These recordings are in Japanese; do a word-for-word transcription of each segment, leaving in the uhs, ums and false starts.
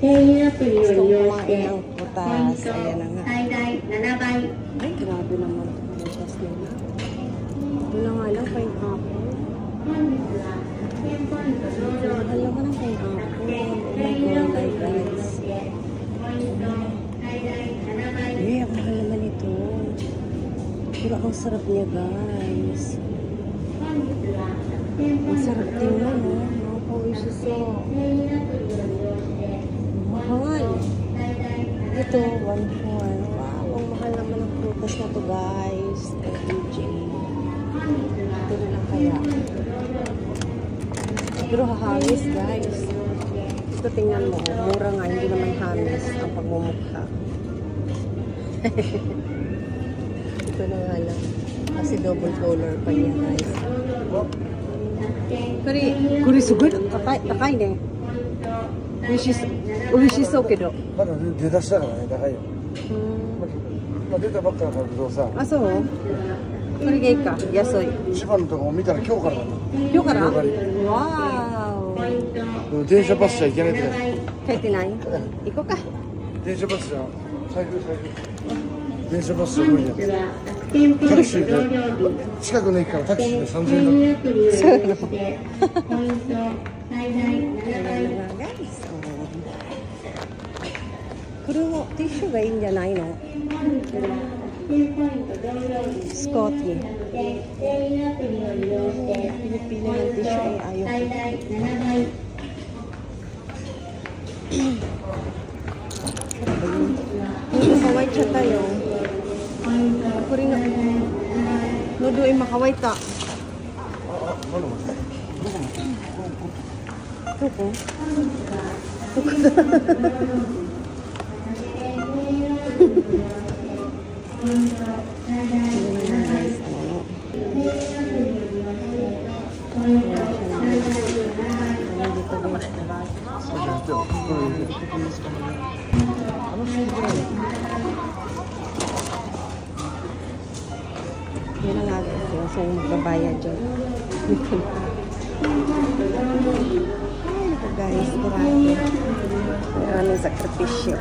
ペイアプリを利用し Gusto て ko kumain ng ポイン putas. ト Ayan na nga. 最大ななばい。 Ay, grabe naman itong butas nila. Ito na nga lang, pineapple. 本日はひゃくえんポイント上場 Mahal 時 naman ang pineapple. Oh ペ my イアプ God, リを利用 guys. してポイント最大ななばい。 Eh, ang mahal naman ito. Pero ang sarap niya, guys. 本日はひゃくえんポイ Ang ント sarap 上 tingnan, 場 no? 時 Nakakawisyo sa ペイアプリを利用してポイント mahal. 最大なな Ito, ばい。 one for one. Wow, ang mahal naman ng prutas na to, guys. O M G. Ito na lang kaya. Pero hahangis, guys. Ito, tingnan mo. Mura nga, hindi naman hangis ang pagmumukha. Ito na nga lang. Kasi double color pa niya, guys. Kari, kuri sugod. Takay, takay ne. Wish is, wish is okay do. まだ出だしたからね、高いよ。 Hmm. まあ、出たばっかだからけどさ、 Ah, so? Kari gay ka? Yasoy. 千葉のとこも見たら今日からなんだ。 Yung ka na? 今日から。 Wow! でも電車バスじゃいけないってね。 Kahit tinay? Ikaw ka. 電車バスじゃ、最高最高。電車バスじゃ無理だ。 店舗タクシー上で、 場日近くの駅からタクシーでさんぜんえんだ。 ペイアプリを利用してポイント最大ななばい。 Ayan na nga, guys. Oh. Pero tissue ba yun dyan ay, no? 本日はひゃくえんポイント上場日 Scotty. ペイアプリを利用して Pilipino ポイ yung ント tissue ay ayaw. 最大ななばい。 Hindi makaway siya tayo. ポイント Ako rin na. 最大ななばい。 Nudo ay makaway ta. あ、あ、なんだこれ。どこの。 Ito ko. ポイント最大 Ayan na nga, guys. Oh. ペイアプリを利用してポイント最大ななばい。 Ano dito, guys? あ、じゃあ、じゃあ、これ入れて。 Ano siya dito? Yan na nga, guys. Yung so, magbabayad dyan. Ay, naku, guys. Grabe. Maraming sakripisyo.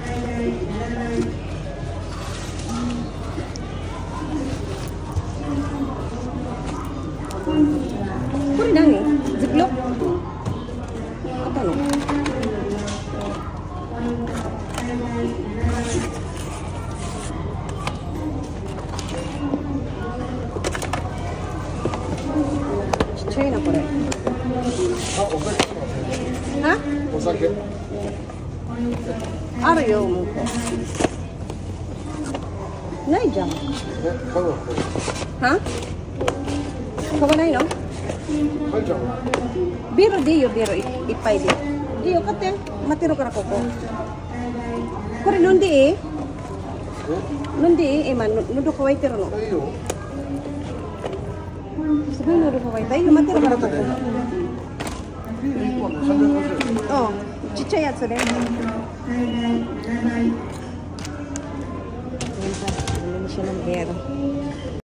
Kuri na ni? Ziklop? Apa no? Chichoy na kore. あ、お酒。 Ha? お酒。 Aro yo, mo ko. Nay dyan. え、買うわ。 Ha? Kawanay no? 買いちゃうわ。 Biro di yo, biro ipay di. Di yo, kate. Matiro ka na ko ko. Kore nundi eh. え、 Nundi eh, man. Nundo kaway tiro no. いいよ。 Sabi nundo kaway tayo. Matiro ka na ko ko. ビール一本でさんびゃくごじゅうえん。 Oh, chicha yatsu rin. 最大ななばい。 Ayan pa. Ano siya ng bero.